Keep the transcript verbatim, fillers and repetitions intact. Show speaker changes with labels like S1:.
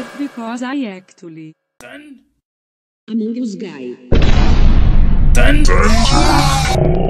S1: it because I actually
S2: Ten.
S3: Among Us guy.
S2: Ten. Ten.